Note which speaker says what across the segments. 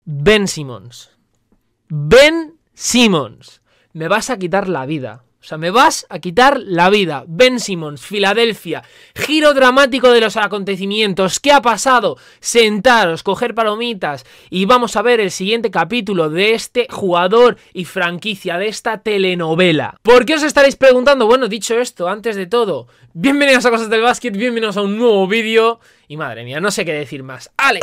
Speaker 1: Ben Simmons. Ben Simmons. Me vas a quitar la vida. O sea, me vas a quitar la vida. Ben Simmons, Filadelfia. Giro dramático de los acontecimientos. ¿Qué ha pasado? Sentaros, coger palomitas y vamos a ver el siguiente capítulo de este jugador y franquicia, de esta telenovela. ¿Por qué os estaréis preguntando? Bueno, dicho esto, antes de todo, bienvenidos a Cosas del Básquet, bienvenidos a un nuevo vídeo. Y madre mía, no sé qué decir más. ¡Ale!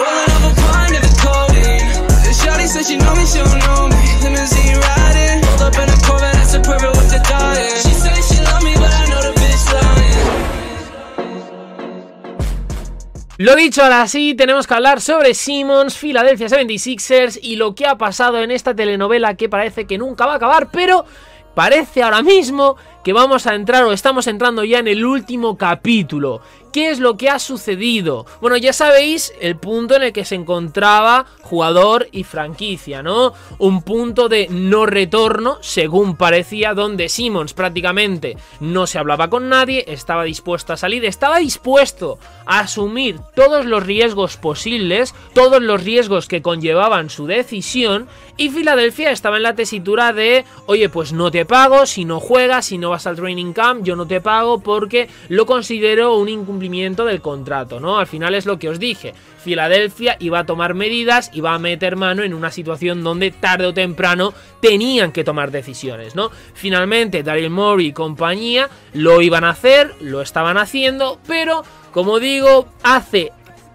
Speaker 1: Lo dicho, ahora sí, tenemos que hablar sobre Simmons, Philadelphia 76ers y lo que ha pasado en esta telenovela que parece que nunca va a acabar, pero parece ahora mismo que vamos a entrar o estamos entrando ya en el último capítulo. ¿Qué es lo que ha sucedido? Bueno, ya sabéis el punto en el que se encontraba jugador y franquicia, ¿no? Un punto de no retorno, según parecía, donde Simmons prácticamente no se hablaba con nadie, estaba dispuesto a salir, estaba dispuesto a asumir todos los riesgos posibles, todos los riesgos que conllevaban su decisión, y Filadelfia estaba en la tesitura de, oye, pues no te pago, si no juegas, si no vas al training camp, yo no te pago porque lo considero un incumplimiento del contrato, ¿no? Al final es lo que os dije, Filadelfia iba a tomar medidas, iba a meter mano en una situación donde tarde o temprano tenían que tomar decisiones, ¿no? Finalmente Daryl Morey y compañía lo iban a hacer, lo estaban haciendo, pero como digo, hace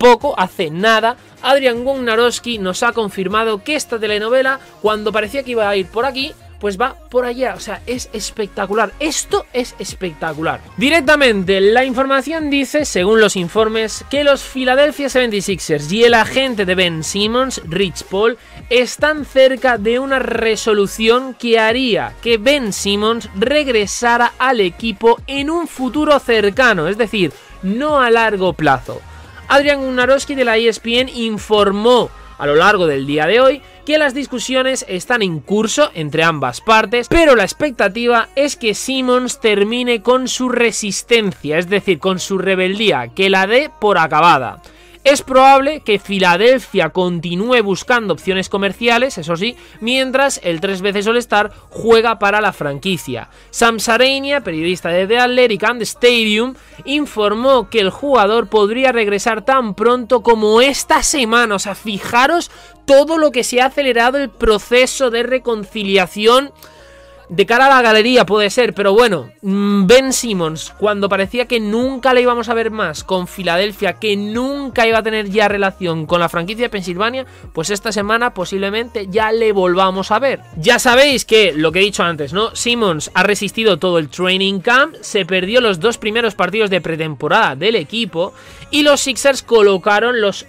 Speaker 1: nada, Adrian Wojnarowski nos ha confirmado que esta telenovela, cuando parecía que iba a ir por aquí, pues va por allá. O sea, es espectacular. Esto es espectacular. Directamente, la información dice, según los informes, que los Philadelphia 76ers y el agente de Ben Simmons, Rich Paul, están cerca de una resolución que haría que Ben Simmons regresara al equipo en un futuro cercano, es decir, no a largo plazo. Adrian Wojnarowski de la ESPN informó a lo largo del día de hoy que las discusiones están en curso entre ambas partes, pero la expectativa es que Simmons termine con su resistencia, es decir, con su rebeldía, que la dé por acabada. Es probable que Filadelfia continúe buscando opciones comerciales, eso sí, mientras el 3 veces All-Star juega para la franquicia. Sam Sarania, periodista de The Athletic and the Stadium, informó que el jugador podría regresar tan pronto como esta semana. O sea, fijaros todo lo que se ha acelerado el proceso de reconciliación. De cara a la galería puede ser, pero bueno, Ben Simmons, cuando parecía que nunca le íbamos a ver más con Filadelfia, que nunca iba a tener ya relación con la franquicia de Pensilvania, pues esta semana posiblemente ya le volvamos a ver. Ya sabéis que, lo que he dicho antes, ¿no? Simmons ha resistido todo el training camp, se perdió los 2 primeros partidos de pretemporada del equipo y los Sixers colocaron los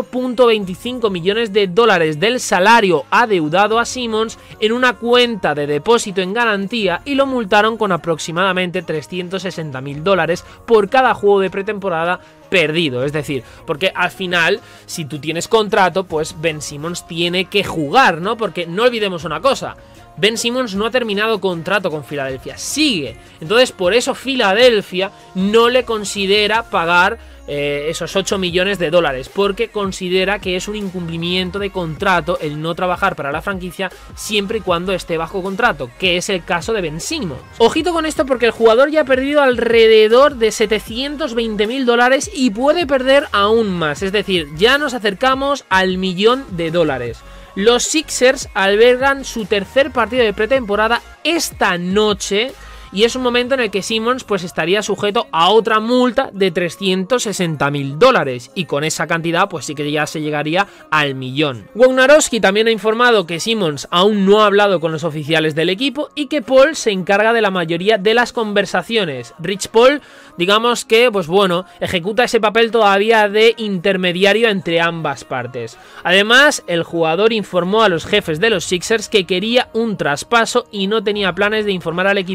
Speaker 1: 8.25 millones de dólares del salario adeudado a Simmons en una cuenta de depósito en garantía y lo multaron con aproximadamente 360.000 dólares por cada juego de pretemporada perdido. Es decir, porque al final, si tú tienes contrato, pues Ben Simmons tiene que jugar, ¿no? Porque no olvidemos una cosa, Ben Simmons no ha terminado contrato con Filadelfia, sigue. Entonces, por eso Filadelfia no le considera pagar esos 8 millones de dólares, porque considera que es un incumplimiento de contrato el no trabajar para la franquicia siempre y cuando esté bajo contrato, que es el caso de Ben Simmons. Ojito con esto, porque el jugador ya ha perdido alrededor de 720.000 dólares y puede perder aún más, es decir, ya nos acercamos al $1.000.000. Los Sixers albergan su tercer partido de pretemporada esta noche y es un momento en el que Simmons pues estaría sujeto a otra multa de 360.000 dólares y con esa cantidad pues sí que ya se llegaría al $1.000.000. Wojnarowski también ha informado que Simmons aún no ha hablado con los oficiales del equipo y que Paul se encarga de la mayoría de las conversaciones. Rich Paul, digamos que pues bueno, ejecuta ese papel todavía de intermediario entre ambas partes. Además, el jugador informó a los jefes de los Sixers que quería un traspaso y no tenía planes de informar al equipo en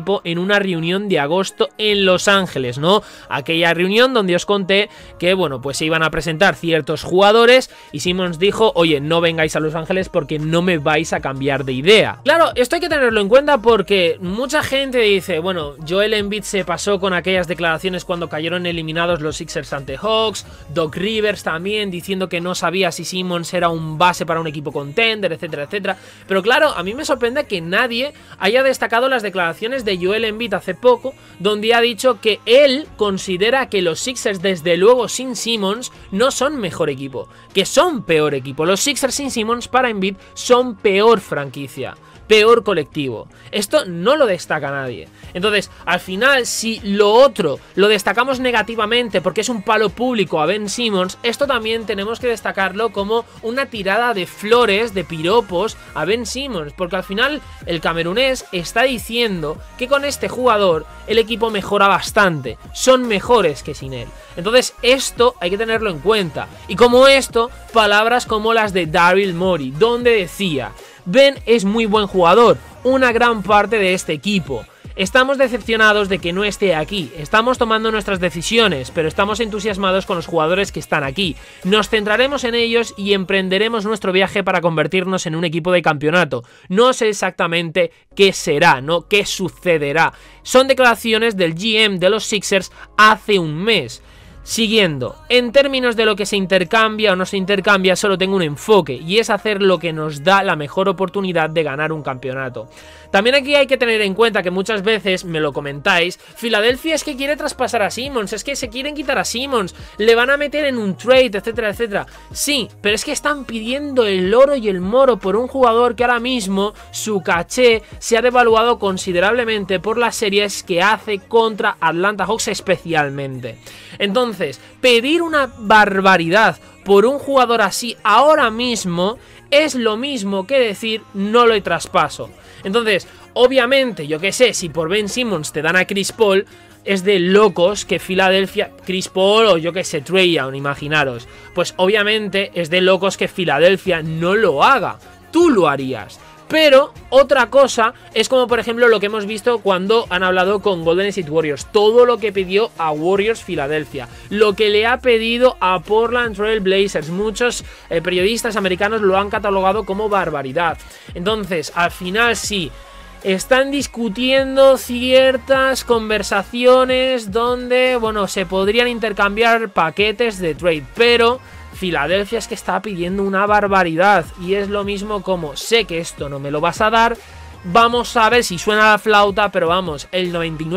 Speaker 1: una reunión de agosto en Los Ángeles, ¿no? Aquella reunión donde os conté que, bueno, pues se iban a presentar ciertos jugadores y Simmons dijo, oye, no vengáis a Los Ángeles porque no me vais a cambiar de idea. Claro, esto hay que tenerlo en cuenta porque mucha gente dice, bueno, Joel Embiid se pasó con aquellas declaraciones cuando cayeron eliminados los Sixers ante Hawks, Doc Rivers también diciendo que no sabía si Simmons era un base para un equipo contender, etcétera, etcétera. Pero claro, a mí me sorprende que nadie haya destacado las declaraciones de Joel Embiid hace poco, donde ha dicho que él considera que los Sixers, desde luego sin Simmons, no son mejor equipo, que son peor equipo. Los Sixers sin Simmons para Embiid son peor franquicia, peor colectivo. Esto no lo destaca nadie. Entonces, al final, si lo otro lo destacamos negativamente porque es un palo público a Ben Simmons, esto también tenemos que destacarlo como una tirada de flores, de piropos a Ben Simmons, porque al final el camerunés está diciendo que con este jugador el equipo mejora bastante, son mejores que sin él. Entonces esto hay que tenerlo en cuenta. Y como esto, palabras como las de Daryl Morey, donde decía: Ben es muy buen jugador, una gran parte de este equipo. Estamos decepcionados de que no esté aquí, estamos tomando nuestras decisiones, pero estamos entusiasmados con los jugadores que están aquí. Nos centraremos en ellos y emprenderemos nuestro viaje para convertirnos en un equipo de campeonato. No sé exactamente qué será, ¿no? ¿Qué sucederá? Son declaraciones del GM de los Sixers hace un mes. Siguiendo, en términos de lo que se intercambia o no se intercambia, solo tengo un enfoque, y es hacer lo que nos da la mejor oportunidad de ganar un campeonato. También aquí hay que tener en cuenta que muchas veces me lo comentáis, Filadelfia es que quiere traspasar a Simmons, es que se quieren quitar a Simmons, le van a meter en un trade, etcétera, etcétera. Sí, pero es que están pidiendo el oro y el moro por un jugador que ahora mismo su caché se ha devaluado considerablemente por las series que hace contra Atlanta Hawks especialmente. Entonces, pedir una barbaridad por un jugador así ahora mismo es lo mismo que decir no lo traspaso. Entonces, obviamente, yo que sé, si por Ben Simmons te dan a Chris Paul, es de locos que Filadelfia, Chris Paul o yo que sé, Trae Young, imaginaros. Pues obviamente es de locos que Filadelfia no lo haga. Tú lo harías. Pero otra cosa es como por ejemplo lo que hemos visto cuando han hablado con Golden State Warriors. Todo lo que pidió a Warriors Filadelfia, lo que le ha pedido a Portland Trail Blazers. Muchos periodistas americanos lo han catalogado como barbaridad. Entonces, al final sí, están discutiendo ciertas conversaciones donde, bueno, se podrían intercambiar paquetes de trade, pero Filadelfia es que está pidiendo una barbaridad y es lo mismo como, sé que esto no me lo vas a dar, vamos a ver si suena la flauta, pero vamos, el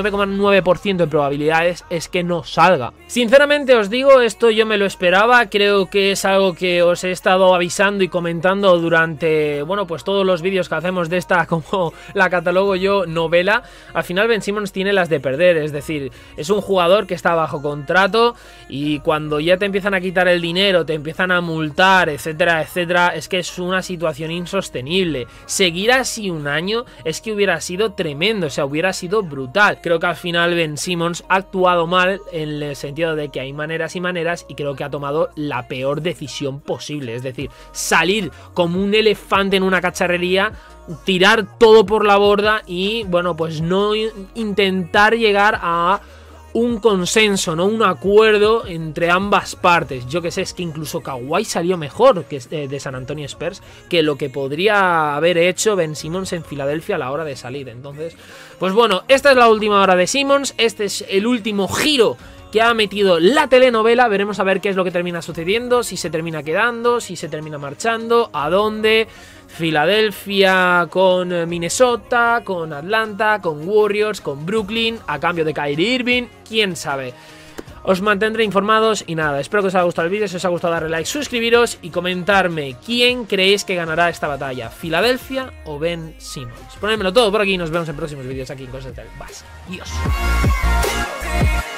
Speaker 1: 99,9% de probabilidades es que no salga. Sinceramente os digo, esto yo me lo esperaba, creo que es algo que os he estado avisando y comentando durante, bueno, pues todos los vídeos que hacemos de esta, como la catalogo yo, novela. Al final Ben Simmons tiene las de perder, es decir, es un jugador que está bajo contrato y cuando ya te empiezan a quitar el dinero, te empiezan a multar, etcétera, etcétera, es que es una situación insostenible. Seguir así un año es que hubiera sido tremendo, o sea, hubiera sido brutal. Creo que al final Ben Simmons ha actuado mal en el sentido de que hay maneras y maneras y creo que ha tomado la peor decisión posible, es decir, salir como un elefante en una cacharrería, tirar todo por la borda y, bueno, pues no intentar llegar a un consenso, ¿no? Un acuerdo entre ambas partes. Yo que sé, es que incluso Kawhi salió mejor que de San Antonio Spurs que lo que podría haber hecho Ben Simmons en Filadelfia a la hora de salir. Entonces, pues bueno, esta es la última hora de Simmons, este es el último giro que ha metido la telenovela. Veremos a ver qué es lo que termina sucediendo, si se termina quedando, si se termina marchando, a dónde. Filadelfia con Minnesota, con Atlanta, con Warriors, con Brooklyn, a cambio de Kyrie Irving, quién sabe. Os mantendré informados y nada, espero que os haya gustado el vídeo. Si os ha gustado, darle like, suscribiros y comentarme quién creéis que ganará esta batalla, Filadelfia o Ben Simmons. Ponedmelo todo por aquí y nos vemos en próximos vídeos aquí en Cosas del Básquet. Adiós.